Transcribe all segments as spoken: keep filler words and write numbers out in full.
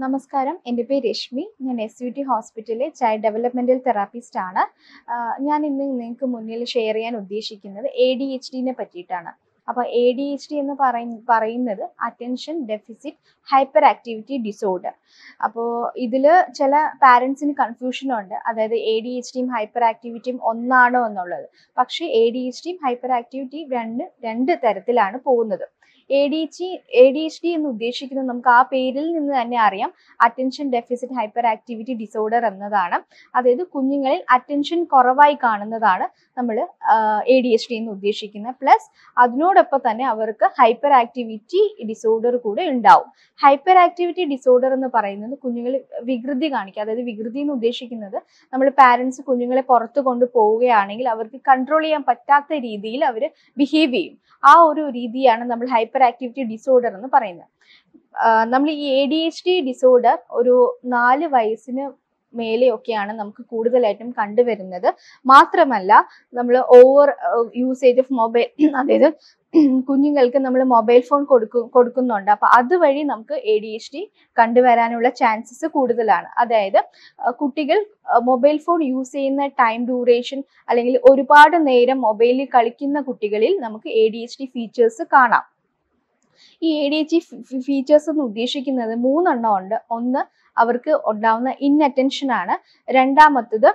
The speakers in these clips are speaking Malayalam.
നമസ്കാരം, എൻ്റെ പേര് രശ്മി. ഞാൻ എസ് യു ടി ഹോസ്പിറ്റലിലെ ചൈൽഡ് ഡെവലപ്മെൻറ്റൽ തെറാപ്പിസ്റ്റ് ആണ്. ഞാൻ ഇന്ന് നിങ്ങൾക്ക് മുന്നിൽ ഷെയർ ചെയ്യാൻ ഉദ്ദേശിക്കുന്നത് എ ഡി എച്ച് ഡിനെ പറ്റിയിട്ടാണ്. അപ്പോൾ എ ഡി എച്ച് ഡി എന്ന് പറയ പറയുന്നത് attention deficit hyperactivity disorder. അപ്പോൾ ഇതിൽ ചില പാരൻസിന് കൺഫ്യൂഷനുണ്ട്, അതായത് എ ഡി എച്ച് ഡിയും ഹൈപ്പർ ആക്ടിവിറ്റിയും ഒന്നാണോ എന്നുള്ളത്. പക്ഷേ എ ഡി എച്ച് ഡിയും ഹൈപ്പർ ആക്ടിവിറ്റി രണ്ട് രണ്ട് തരത്തിലാണ് പോകുന്നത്. A D H A D H D എന്ന് ഉദ്ദേശിക്കുന്നത് നമുക്ക് ആ പേരിൽ നിന്ന് തന്നെ അറിയാം, attention deficit hyperactivity disorder എന്നതാണ്. അതായത് കുഞ്ഞുങ്ങളിൽ അറ്റൻഷൻ കുറവായി കാണുന്നതാണ് നമ്മൾ എ ഡി എച്ച് ഡി എന്ന് ഉദ്ദേശിക്കുന്നത്. പ്ലസ് അതിനോടൊപ്പം തന്നെ അവർക്ക് ഹൈപ്പർ ആക്ടിവിറ്റി ഡിസോർഡർ കൂടെ ഉണ്ടാവും. ഹൈപ്പർ ആക്ടിവിറ്റി ഡിസോർഡർ എന്ന് പറയുന്നത് കുഞ്ഞുങ്ങൾ വികൃതി കാണിക്കുക, അതായത് വികൃതി എന്ന് ഉദ്ദേശിക്കുന്നത് നമ്മൾ പാരൻസ് കുഞ്ഞുങ്ങളെ പുറത്ത് കൊണ്ട് പോവുകയാണെങ്കിൽ അവർക്ക് കൺട്രോൾ ചെയ്യാൻ പറ്റാത്ത രീതിയിൽ അവർ ബിഹേവ് ചെയ്യും. ആ ഒരു രീതിയാണ് നമ്മൾ ഹൈപ്പർ ആക്ടിവിറ്റി ഡിസോർഡർ എന്ന് പറയുന്നത്. നമ്മൾ ഈ A D H D disorder ഒരു നാല് വയസ്സിന് മേലെയൊക്കെയാണ് നമുക്ക് കൂടുതലായിട്ടും കണ്ടുവരുന്നത്. മാത്രമല്ല നമ്മൾ ഓവർ യൂസേജ് ഓഫ് മൊബൈൽ, അതായത് കുഞ്ഞുങ്ങൾക്ക് നമ്മൾ മൊബൈൽ ഫോൺ കൊടുക്കും കൊടുക്കുന്നുണ്ട് അപ്പോൾ അതുവഴി നമുക്ക് എ ഡി എച്ച് ഡി കണ്ടുവരാനുള്ള ചാൻസസ് കൂടുതലാണ്. അതായത് കുട്ടികൾ മൊബൈൽ ഫോൺ യൂസ് ചെയ്യുന്ന ടൈം ഡ്യൂറേഷൻ അല്ലെങ്കിൽ ഒരുപാട് നേരം മൊബൈലിൽ കളിക്കുന്ന കുട്ടികളിൽ നമുക്ക് A D H D features കാണാം. ഈ A D H D features എന്ന് ഉദ്ദേശിക്കുന്നത് മൂന്നെണ്ണം ഉണ്ട്. ഒന്ന് അവർക്ക് ഉണ്ടാവുന്ന ഇൻഅറ്റൻഷൻ ആണ്, രണ്ടാമത്തത്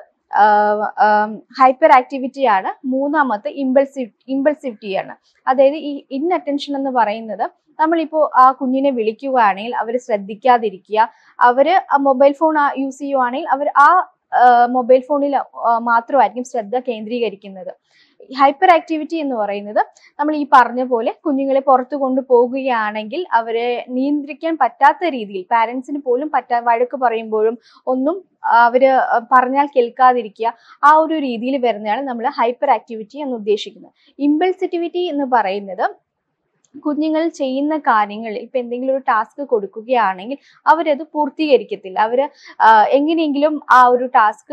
ഹൈപ്പർ ആക്ടിവിറ്റി ആണ്, മൂന്നാമത്തെ ഇമ്പൾസിവ് ഇമ്പൾസിവിറ്റി ആണ്. അതായത് ഈ ഇൻഅറ്റൻഷൻ എന്ന് പറയുന്നത് നമ്മളിപ്പോൾ ആ കുഞ്ഞിനെ വിളിക്കുകയാണെങ്കിൽ അവർ ശ്രദ്ധിക്കാതിരിക്കുക, അവർ മൊബൈൽ ഫോൺ യൂസ് ചെയ്യുവാണെങ്കിൽ അവർ ആ മൊബൈൽ ഫോണിൽ മാത്രമായിരിക്കും ശ്രദ്ധ കേന്ദ്രീകരിക്കുന്നത്. ഹൈപ്പർ ആക്ടിവിറ്റി എന്ന് പറയുന്നത് നമ്മൾ ഈ പറഞ്ഞ പോലെ കുഞ്ഞുങ്ങളെ പുറത്തു കൊണ്ടുപോകുകയാണെങ്കിൽ അവരെ നിയന്ത്രിക്കാൻ പറ്റാത്ത രീതിയിൽ പാരൻസിന് പോലും പറ്റാ വഴക്ക് പറയുമ്പോഴും ഒന്നും അവര് പറഞ്ഞാൽ കേൾക്കാതിരിക്കുക, ആ ഒരു രീതിയിൽ വരുന്നതാണ് നമ്മൾ ഹൈപ്പർ ആക്ടിവിറ്റി എന്ന് ഉദ്ദേശിക്കുന്നത്. ഇമ്പൾസിറ്റിവിറ്റി എന്ന് പറയുന്നത് കുഞ്ഞുങ്ങൾ ചെയ്യുന്ന കാര്യങ്ങൾ, ഇപ്പൊ എന്തെങ്കിലും ഒരു ടാസ്ക് കൊടുക്കുകയാണെങ്കിൽ അവരത് പൂർത്തീകരിക്കത്തില്ല, അവര് എങ്ങനെയെങ്കിലും ആ ഒരു ടാസ്ക്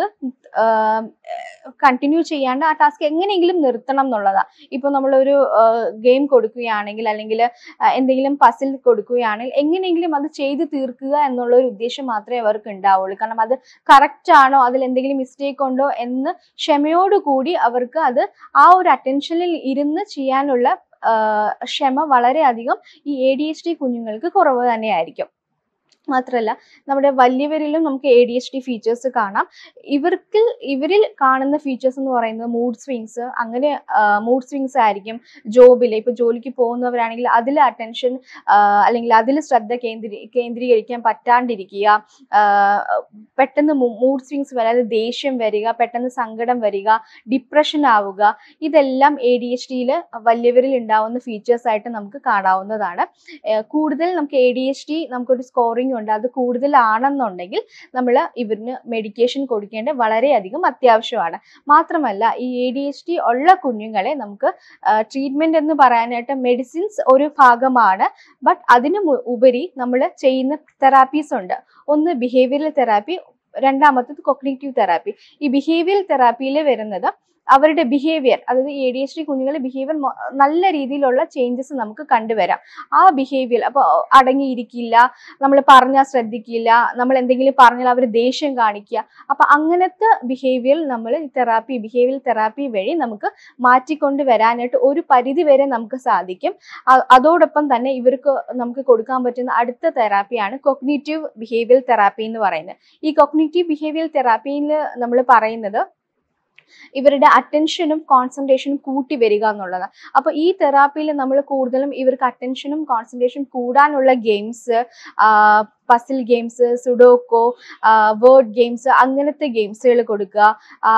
കണ്ടിന്യൂ ചെയ്യാണ്ട് ആ ടാസ്ക് എങ്ങനെയെങ്കിലും നിർത്തണം എന്നുള്ളതാ. ഇപ്പൊ നമ്മളൊരു ഗെയിം കൊടുക്കുകയാണെങ്കിൽ അല്ലെങ്കിൽ എന്തെങ്കിലും പസിൽ കൊടുക്കുകയാണെങ്കിൽ എങ്ങനെയെങ്കിലും അത് ചെയ്ത് തീർക്കുക എന്നുള്ള ഒരു ഉദ്ദേശം മാത്രമേ അവർക്ക് ഉണ്ടാവുള്ളൂ. കാരണം അത് കറക്റ്റ് ആണോ, അതിൽ എന്തെങ്കിലും മിസ്റ്റേക്ക് ഉണ്ടോ എന്ന് ക്ഷമയോടുകൂടി അവർക്ക് അത് ആ ഒരു അറ്റൻഷനിൽ ഇരുന്ന് ചെയ്യാനുള്ള ക്ഷമ വളരെയധികം ഈ എ ഡി എച്ച് ഡി കുഞ്ഞുങ്ങൾക്ക് കുറവ് തന്നെയായിരിക്കും. മാത്രമല്ല നമ്മുടെ വലിയവരിലും നമുക്ക് A D H D features കാണാം. ഇവർക്ക് ഇവരിൽ കാണുന്ന ഫീച്ചേഴ്സ് എന്ന് പറയുന്നത് മൂഡ് സ്വിങ്സ്, അങ്ങനെ മൂഡ് സ്വിങ്സ് ആയിരിക്കും. ജോബിൽ ഇപ്പൊ ജോലിക്ക് പോകുന്നവരാണെങ്കിൽ അതിൽ അറ്റൻഷൻ അല്ലെങ്കിൽ അതിൽ ശ്രദ്ധ കേന്ദ്രീ കേന്ദ്രീകരിക്കാൻ പറ്റാണ്ടിരിക്കുക, പെട്ടെന്ന് മൂഡ് സ്വിങ്സ് വരാതെ ദേഷ്യം വരിക, പെട്ടെന്ന് സങ്കടം വരിക, ഡിപ്രഷൻ ആവുക, ഇതെല്ലാം എ ഡി എച്ച് ഡിയിൽ വലിയവരിൽ ഉണ്ടാവുന്ന ഫീച്ചേഴ്സ് ആയിട്ട് നമുക്ക് കാണാവുന്നതാണ്. കൂടുതൽ നമുക്ക് എ ഡി എച്ച് ഡി നമുക്കൊരു സ്കോറിംഗ് ഉണ്ട്, അത് കൂടുതലാണെന്നുണ്ടെങ്കിൽ നമ്മൾ ഇവരിന് മെഡിക്കേഷൻ കൊടുക്കേണ്ടത് വളരെയധികം അത്യാവശ്യമാണ്. മാത്രമല്ല ഈ എ ഡി എച്ച് ഡി ഉള്ള കുഞ്ഞുങ്ങളെ നമുക്ക് ട്രീറ്റ്മെന്റ് എന്ന് പറയാനായിട്ട് മെഡിസിൻസ് ഒരു ഭാഗമാണ്, ബട്ട് അതിന് ഉപരി നമ്മൾ ചെയ്യുന്ന തെറാപ്പീസ് ഉണ്ട്. ഒന്ന് ബിഹേവിയറൽ തെറാപ്പി, രണ്ടാമത്തത് കൊഗ്നിറ്റീവ് തെറാപ്പി. ഈ ബിഹേവിയറൽ തെറാപ്പിയിൽ വരുന്നത് അവരുടെ ബിഹേവിയർ, അതായത് എ ഡി എച്ച് ഡി കുഞ്ഞുങ്ങളുടെ ബിഹേവിയർ നല്ല രീതിയിലുള്ള ചേഞ്ചസ് നമുക്ക് കണ്ടുവരാം. ആ ബിഹേവിയർ അപ്പോൾ അടങ്ങിയിരിക്കില്ല, നമ്മൾ പറഞ്ഞാൽ ശ്രദ്ധിക്കില്ല, നമ്മൾ എന്തെങ്കിലും പറഞ്ഞാൽ അവർ ദേഷ്യം കാണിക്കുക. അപ്പൊ അങ്ങനത്തെ ബിഹേവിയർ നമ്മൾ തെറാപ്പി ബിഹേവിയർ തെറാപ്പി വഴി നമുക്ക് മാറ്റിക്കൊണ്ട് വരാനായിട്ട് ഒരു പരിധി വരെ നമുക്ക് സാധിക്കും. അതോടൊപ്പം തന്നെ ഇവർക്ക് നമുക്ക് കൊടുക്കാൻ പറ്റുന്ന അടുത്ത തെറാപ്പിയാണ് കൊഗ്നിറ്റീവ് ബിഹേവിയർ തെറാപ്പി എന്ന് പറയുന്നത്. ഈ കൊഗ്നിറ്റീവ് ബിഹേവിയർ തെറാപ്പിയിൽ നമ്മൾ പറയുന്നത് ഇവരുടെ അറ്റൻഷനും കോൺസെൻട്രേഷനും കൂട്ടി വരിക എന്നുള്ളതാണ്. അപ്പൊ ഈ തെറാപ്പിയിൽ നമ്മൾ കൂടുതലും ഇവർക്ക് അറ്റൻഷനും കോൺസെൻട്രേഷനും കൂടാനുള്ള games, puzzle games, sudoku, word games, അങ്ങനത്തെ ഗെയിംസുകൾ കൊടുക്കുക.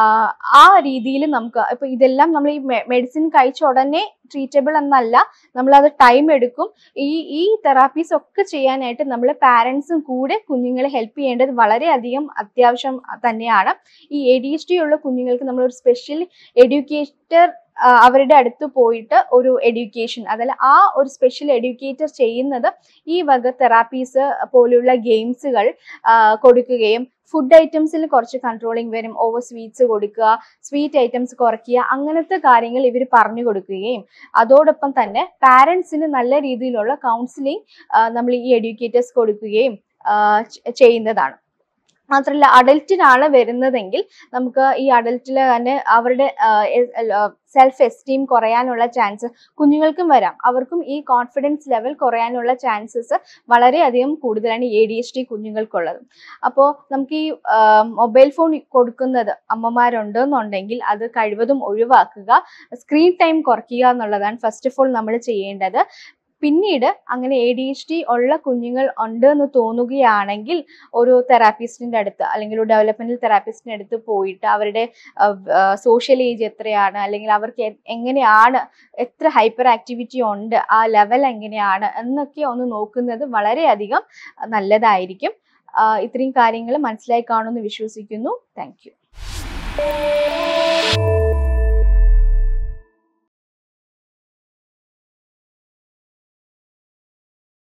ആ രീതിയിൽ നമുക്ക് ഇപ്പൊ ഇതെല്ലാം നമ്മൾ ഈ മെഡിസിൻ കഴിച്ച ഉടനെ ട്രീറ്റബിൾ എന്നല്ല, നമ്മളത് ടൈം എടുക്കും. ഈ ഈ തെറാപ്പീസ് ഒക്കെ ചെയ്യാനായിട്ട് നമ്മൾ പാരൻസും കൂടെ കുഞ്ഞുങ്ങളെ ഹെൽപ്പ് ചെയ്യേണ്ടത് വളരെയധികം അത്യാവശ്യം തന്നെയാണ്. ഈ എ ഡി എച്ച് ഡി ഉള്ള കുഞ്ഞുങ്ങൾക്ക് നമ്മളൊരു സ്പെഷ്യൽ എഡ്യൂക്കേറ്റർ അവരുടെ അടുത്ത് പോയിട്ട് ഒരു എഡ്യൂക്കേഷൻ, അതല്ല ആ ഒരു സ്പെഷ്യൽ എഡ്യൂക്കേറ്റർ ചെയ്യുന്നത് ഈ വക തെറാപ്പീസ് പോലുള്ള ഗെയിംസുകൾ കൊടുക്കുകയും ഫുഡ് ഐറ്റംസിൽ കുറച്ച് കൺട്രോളിങ് വരും, ഓവർ സ്വീറ്റ്സ് കൊടുക്കുക, സ്വീറ്റ് ഐറ്റംസ് കുറയ്ക്കുക, അങ്ങനത്തെ കാര്യങ്ങൾ ഇവർ പറഞ്ഞു കൊടുക്കുകയും അതോടൊപ്പം തന്നെ പാരൻസിന് നല്ല രീതിയിലുള്ള കൗൺസിലിംഗ് നമ്മൾ ഈ എഡ്യൂക്കേറ്റേഴ്സ് കൊടുക്കുകയും ചെയ്യുന്നതാണ്. മാത്രമല്ല അഡൽറ്റിനാണ് വരുന്നതെങ്കിൽ നമുക്ക് ഈ അഡൽറ്റിൽ തന്നെ അവരുടെ സെൽഫ് എസ്റ്റീം കുറയാനുള്ള ചാൻസ് കുഞ്ഞുങ്ങൾക്കും വരാം. അവർക്കും ഈ കോൺഫിഡൻസ് ലെവൽ കുറയാനുള്ള ചാൻസസ് വളരെയധികം കൂടുതലാണ് എ ഡി എച്ച് ഡി കുഞ്ഞുങ്ങൾക്കുള്ളത്. അപ്പോൾ നമുക്ക് ഈ മൊബൈൽ ഫോൺ കൊടുക്കുന്നത് അമ്മമാരുണ്ടെന്നുണ്ടെങ്കിൽ അത് കഴിവതും ഒഴിവാക്കുക, സ്ക്രീൻ ടൈം കുറയ്ക്കുക എന്നുള്ളതാണ് ഫസ്റ്റ് ഓഫ് ഓൾ നമ്മൾ ചെയ്യേണ്ടത്. പിന്നീട് അങ്ങനെ എ ഡി എച്ച് ഡി ഉള്ള കുഞ്ഞുങ്ങൾ ഉണ്ട് എന്ന് തോന്നുകയാണെങ്കിൽ ഒരു തെറാപ്പിസ്റ്റിൻ്റെ അടുത്ത് അല്ലെങ്കിൽ ഒരു ഡെവലപ്മെന്റൽ തെറാപ്പിസ്റ്റിൻ്റെ അടുത്ത് പോയിട്ട് അവരുടെ സോഷ്യൽ ഏജ് എത്രയാണ്, അല്ലെങ്കിൽ അവർക്ക് എങ്ങനെയാണ്, എത്ര ഹൈപ്പർ ആക്ടിവിറ്റി ഉണ്ട്, ആ ലെവൽ എങ്ങനെയാണ് എന്നൊക്കെ ഒന്ന് നോക്കുന്നത് വളരെയധികം നല്ലതായിരിക്കും. ഇത്രയും കാര്യങ്ങൾ മനസ്സിലായി കാണുമെന്ന് വിശ്വസിക്കുന്നു. Thank U.